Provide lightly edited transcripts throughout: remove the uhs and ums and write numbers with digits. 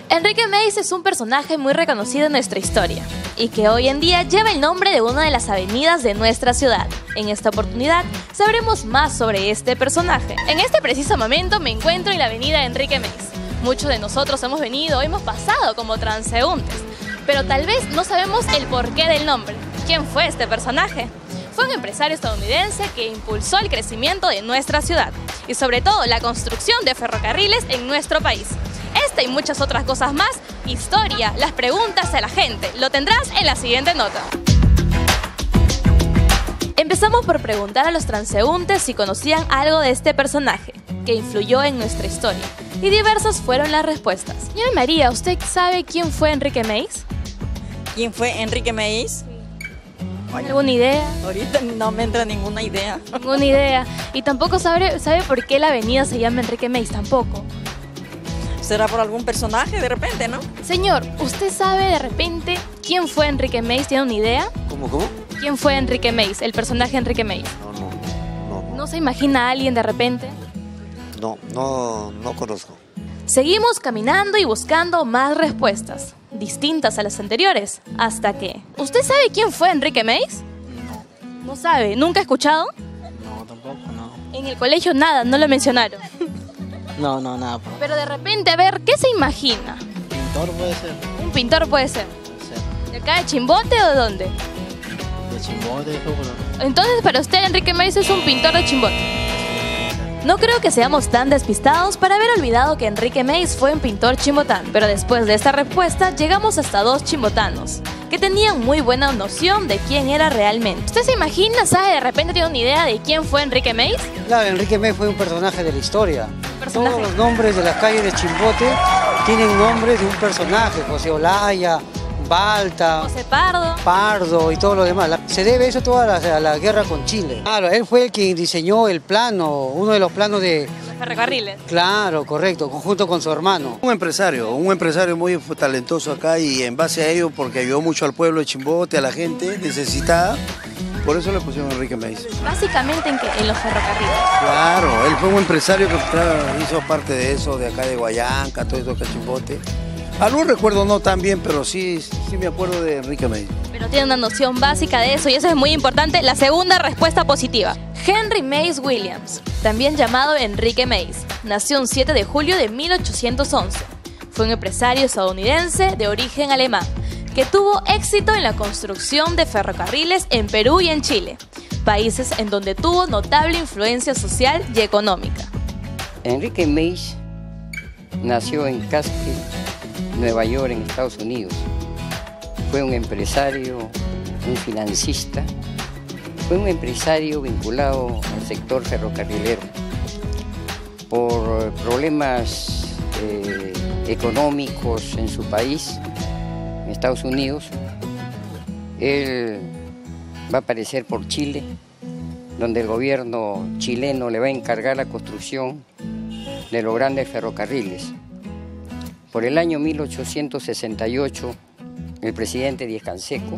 Enrique Meis es un personaje muy reconocido en nuestra historia y que hoy en día lleva el nombre de una de las avenidas de nuestra ciudad. En esta oportunidad sabremos más sobre este personaje. En este preciso momento me encuentro en la avenida Enrique Meis. Muchos de nosotros hemos venido, hemos pasado como transeúntes, pero tal vez no sabemos el porqué del nombre. ¿Quién fue este personaje? Fue un empresario estadounidense que impulsó el crecimiento de nuestra ciudad y sobre todo la construcción de ferrocarriles en nuestro país. Esta y muchas otras cosas más, historia, las preguntas a la gente, lo tendrás en la siguiente nota. Empezamos por preguntar a los transeúntes si conocían algo de este personaje, que influyó en nuestra historia, y diversas fueron las respuestas. Señora María, ¿usted sabe quién fue Enrique Meis? ¿Quién fue Enrique Meis? ¿Alguna idea? Ahorita no me entra ninguna idea. Ninguna idea. Y tampoco sabe por qué la avenida se llama Enrique Meis, tampoco. ¿Será por algún personaje de repente, no? Señor, ¿usted sabe de repente quién fue Enrique Meis? ¿Tiene una idea? ¿Cómo? ¿Quién fue Enrique Meis, el personaje Enrique Meis? No. ¿No se imagina a alguien de repente? No conozco. Seguimos caminando y buscando más respuestas, distintas a las anteriores, hasta que... ¿Usted sabe quién fue Enrique Meis? No sabe, ¿nunca ha escuchado? No, tampoco, no. En el colegio nada, no lo mencionaron. No, nada. Pero de repente, a ver, ¿qué se imagina? Pintor puede ser. Un pintor puede ser. ¿De acá de Chimbote o de dónde? De Chimbote, de Júculo. Entonces, para usted, Enrique Meis es un pintor de Chimbote. No creo que seamos tan despistados para haber olvidado que Enrique Meis fue un pintor chimbotano, pero después de esta respuesta llegamos hasta dos chimbotanos que tenían muy buena noción de quién era realmente. ¿Usted se imagina, sabe, de repente tiene una idea de quién fue Enrique Meis? Claro, Enrique Meis fue un personaje de la historia. Todos los nombres de las calles de Chimbote tienen nombres de un personaje: José Olaya, Balta, José Pardo. Pardo y todo lo demás. Se debe eso toda a la guerra con Chile. Claro, él fue el quien diseñó el plano, uno de los planos de... Los ferrocarriles. Claro, correcto, junto con su hermano. Un empresario muy talentoso acá, y en base a ello, porque ayudó mucho al pueblo de Chimbote, a la gente necesitada, por eso le pusieron Enrique Meis. Básicamente en los ferrocarriles. Claro, él fue un empresario que hizo parte de eso, de acá de Guayanca, todo eso acá en Chimbote. Algún recuerdo no tan bien, pero sí me acuerdo de Enrique Meis. Pero tiene una noción básica de eso y eso es muy importante. La segunda respuesta positiva. Henry Meis Williams, también llamado Enrique Meis, nació un 7 de julio de 1811. Fue un empresario estadounidense de origen alemán que tuvo éxito en la construcción de ferrocarriles en Perú y en Chile, países en donde tuvo notable influencia social y económica. Enrique Meis nació en Catskill, Nueva York, en Estados Unidos. Fue un empresario, un financista, fue un empresario vinculado al sector ferrocarrilero. Por problemas económicos en su país, en Estados Unidos, él va a aparecer por Chile, donde el gobierno chileno le va a encargar la construcción de los grandes ferrocarriles. Por el año 1868, el presidente Díaz Canseco,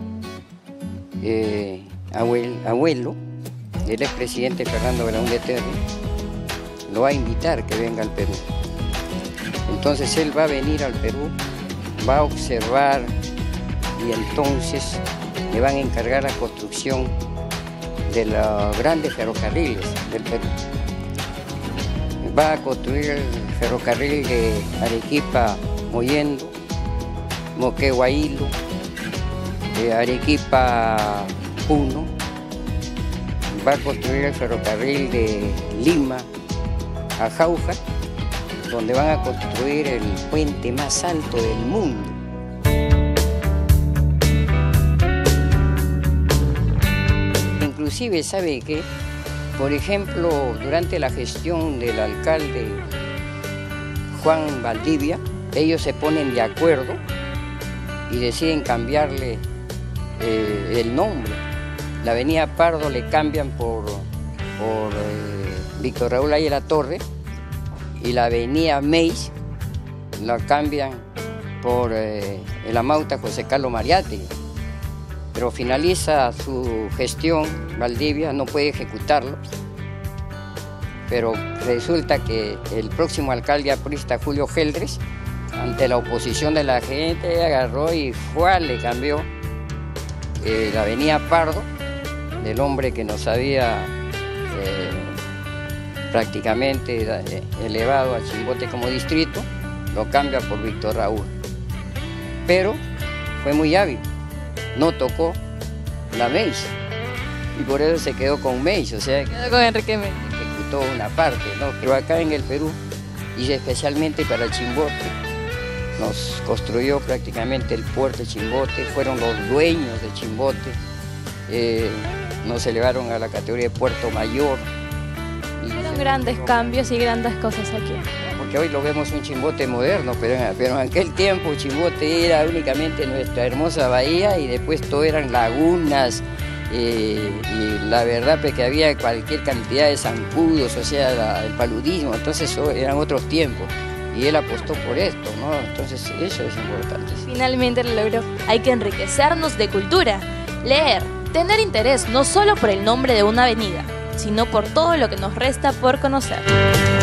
abuelo del expresidente Fernando Belaúnde Terry, lo va a invitar que venga al Perú. Entonces él va a venir al Perú, va a observar y entonces le van a encargar la construcción de los grandes ferrocarriles del Perú. Va a construir el ferrocarril de Arequipa, Mollendo, Moquegua, Hilo, Arequipa, Puno. Va a construir el ferrocarril de Lima a Jauja, donde van a construir el puente más alto del mundo. Inclusive, ¿sabe qué? Por ejemplo, durante la gestión del alcalde Juan Valdivia, ellos se ponen de acuerdo y deciden cambiarle el nombre. La avenida Pardo le cambian por Víctor Raúl Ayala Torre, y la avenida Meis la cambian por el amauta José Carlos Mariátegui. Pero finaliza su gestión, Valdivia no puede ejecutarlo, pero resulta que el próximo alcalde aprista, Julio Geldres, ante la oposición de la gente, agarró y le cambió la avenida Pardo, del hombre que nos había prácticamente elevado a Chimbote como distrito, lo cambia por Víctor Raúl. Pero fue muy hábil, no tocó la Meis, y por eso se quedó con Meis, o sea, Quedó con Enrique Meis. ejecutó una parte, ¿no? Pero acá en el Perú, y especialmente para Chimbote, nos construyó prácticamente el puerto de Chimbote, fueron los dueños de Chimbote, nos elevaron a la categoría de puerto mayor. Fueron grandes cambios y grandes cosas aquí. Porque hoy lo vemos un Chimbote moderno, pero en aquel tiempo Chimbote era únicamente nuestra hermosa bahía y después todo eran lagunas, y la verdad pues, que había cualquier cantidad de zancudos, o sea, el paludismo, entonces eran otros tiempos. Y él apostó por esto, ¿no? Entonces eso es importante. Finalmente lo logró. Hay que enriquecernos de cultura, leer, tener interés no solo por el nombre de una avenida, sino por todo lo que nos resta por conocer.